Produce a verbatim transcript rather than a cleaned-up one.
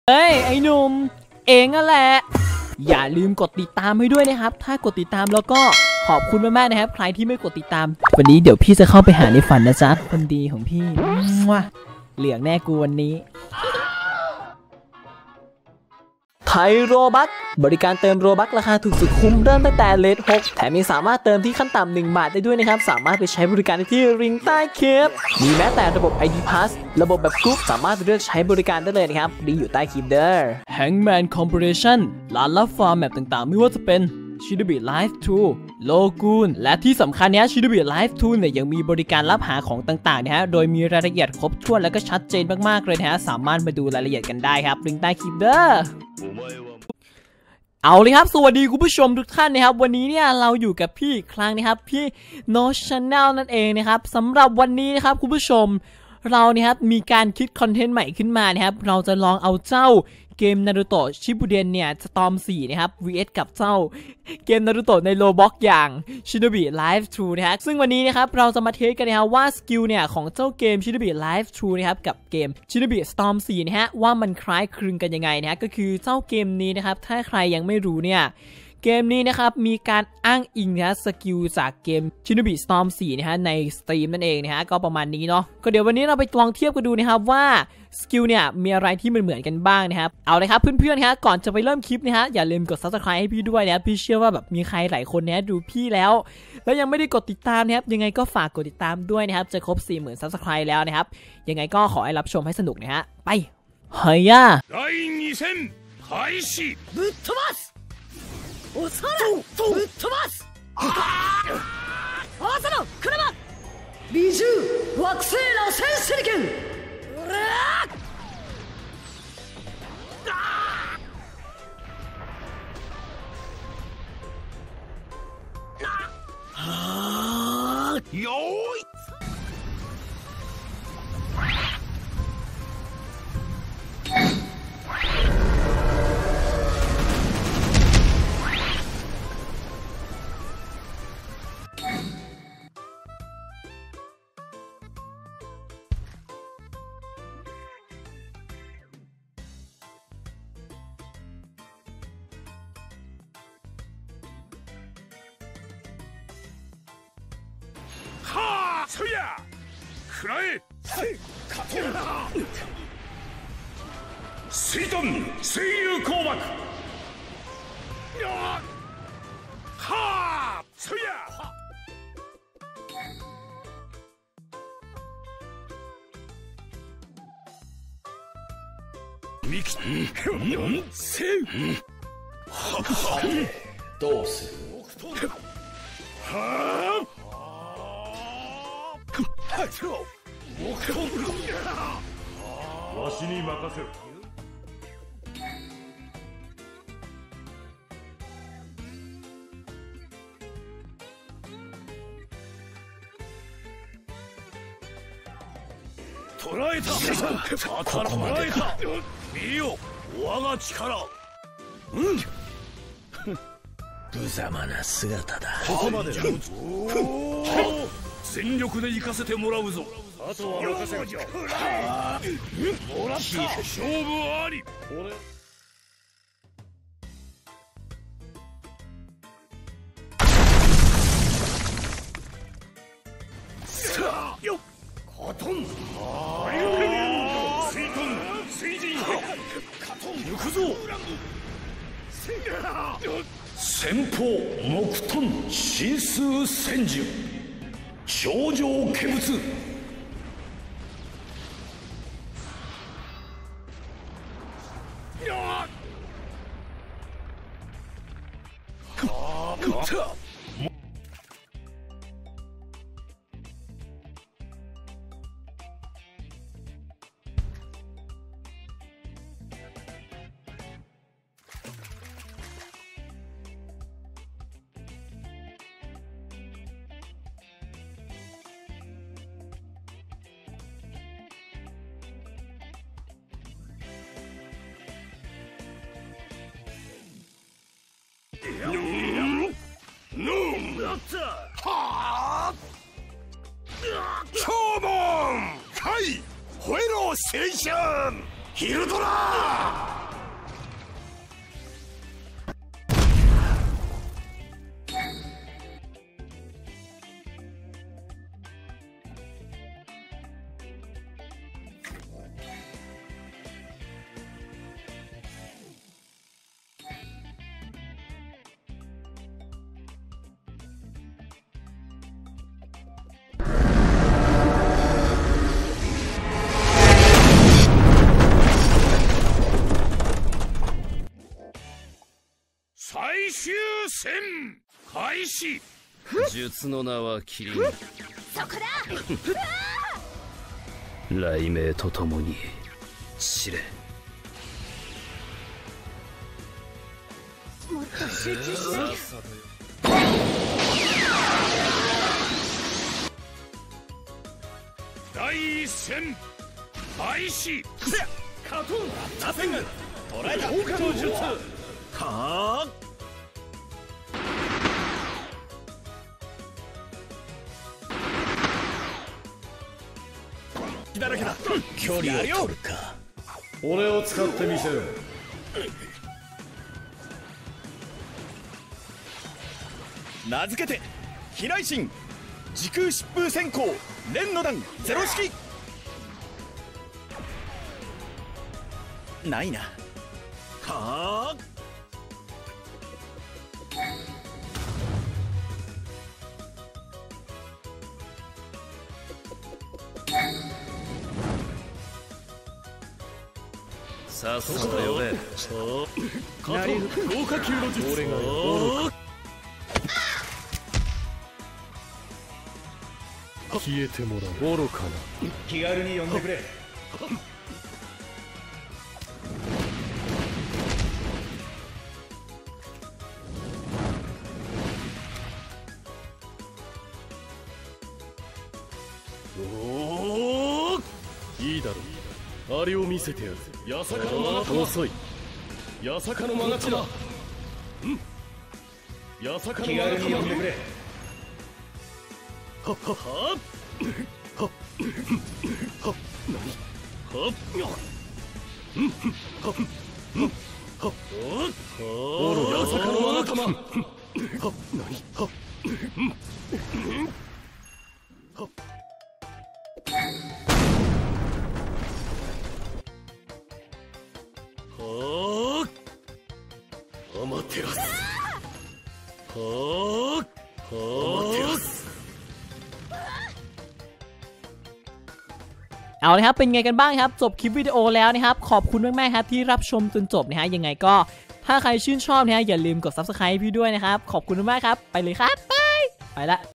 เฮ้ยไอ้หนุ่มเองนั่นแหละอย่าลืมกดติดตามให้ด้วยนะครับถ้ากดติดตามแล้วก็ขอบคุณมากๆนะครับใครที่ไม่กดติดตามวันนี้เดี๋ยวพี่จะเข้าไปหาในฝันนะจ๊ะคนดีของพี่ว้าเหลืองแน่กูวันนี้ไทยโรบัคบริการเติมโรบัคราคาถูกสุดคุ้มเริ่มตั้งแต่เลทหกแถมยังสามารถเติมที่ขั้นต่ำหนึ่งบาทได้ด้วยนะครับสามารถไปใช้บริการที่ลิงก์ใต้คลิปมีแม้แต่ระบบ ไอ ดี Pass ระบบแบบกรุ๊ปสามารถเลือกใช้บริการได้เลยนะครับลิงก์อยู่ใต้คลิปเด้อ Hangman Corporation ร้านรับฟาร์มแมปต่างๆไม่ว่าจะเป็น Shinobi Live ทู โลกูนและที่สำคัญเนี้ย Shinobi Live ทูเนี่ยยังมีบริการรับหาของต่างๆนะฮะโดยมีรายละเอียดครบถ้วนและก็ชัดเจนมากๆเลยนะฮะสามารถมาดูรายละเอียดกันได้ครับลิงก์ใต้คลิปเด้อเอาเลยครับสวัสดีคุณผู้ชมทุกท่านนะครับวันนี้เนี่ยเราอยู่กับพี่อีกครั้งนะครับพี่ No Channel นั่นเองนะครับสำหรับวันนี้นะครับคุณผู้ชมเราเนี่ยครับมีการคิดคอนเทนต์ใหม่ขึ้นมานะครับเราจะลองเอาเจ้าเกมนารูโตะชิบุเดนเนี่ยสตอร์มสี่นะครับ วี เอส กับเจ้าเกมนารูโตะในโลบ็อกอย่าง Shinobi Live ทูนะครับซึ่งวันนี้นะครับเราจะมาเทสกันนะครับว่าสกิลเนี่ยของเจ้าเกม Shinobi Live ทูนะครับกับเกม Shinobi Storm โฟร์นะฮะว่ามันคล้ายคลึงกันยังไงนะฮะก็คือเจ้าเกมนี้นะครับถ้าใครยังไม่รู้เนี่ยเกมนี้นะครับมีการอ้างอิงนะสกิลจากเกม Shinobi Storm โฟร์นะฮะในสตรีมนั่นเองนะฮะก็ประมาณนี้เนาะก็เดี๋ยววันนี้เราไปลองเทียบกันดูนะครับว่าสกิลเนี่ยมีอะไรที่มันเหมือนกันบ้างนะครับเอาเลยครับเพื่อนๆฮะก่อนจะไปเริ่มคลิปนะฮะอย่าลืมกด ซับสไครบ์ ให้พี่ด้วยนะพี่เชื่อว่าแบบมีใครหลายคนนะดูพี่แล้วแล้วยังไม่ได้กดติดตามนะครับยังไงก็ฝากกดติดตามด้วยนะครับจะครบ สี่หมื่น ซับสไครบ์ แล้วนะครับยังไงก็ขอให้รับชมให้สนุกนะฮะไปเฮ้ยอะだいに戦開始ぶっ飛ばすおさらぶっ飛ばすああ朝の車美獣惑星螺旋手裏剣よーいはあそやくらえカトン水遁水流光幕はあそやミキんせんどうするはあわしに任せろ捕らえた捕らえた見よ我が力うん無様な姿だここまでだ全力で行かせてもらうぞあとは任せろもらった勝負ありさあよっカトン水遁水神カトン行くぞ先方木遁神数千獣頂上化物超門はい吠えろ青春ヒルドラ衆戦開始。術の名はキリン。 そこだ。 雷鳴とともに散れ。 もっと集中しなきゃ。 第一戦開始。カトン打線捉えた。交換術。はあ。だらけだ。距離を取るか。俺を使ってみせよ。 名付けて飛来神時空疾風閃光連の弾ゼロ式。ないな。はあ。 さっさと呼べ。 なり豪華級の術。俺が消えてもらう。愚かな。 気軽に呼んでくれ。 おお、いいだろう。あれを見せてやる。八坂のマガチだ。遅い。八坂のマガチだ。うん。八坂のマガチだ。気軽に呼んでくれ。はっはっはっはっはっ何はっうんはっうんはっおろ八坂のマガ玉。はっ何はっうんはっはあ、アマテラス。はあ、アマテラス。 เอาละครับเป็นไงกันบ้างครับจบคลิปวิดีโอแล้วนะครับขอบคุณมากๆครับที่รับชมจนจบนะฮะยังไงก็ถ้าใครชื่นชอบนะฮะอย่าลืมกด ซับสไครบ์ พี่ด้วยนะครับขอบคุณมากครับไปเลยครับบายไปละ